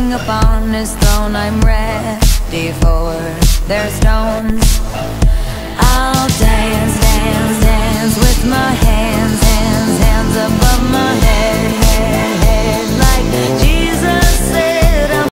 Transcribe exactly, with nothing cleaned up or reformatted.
king upon his throne, I'm ready for their stones. I'll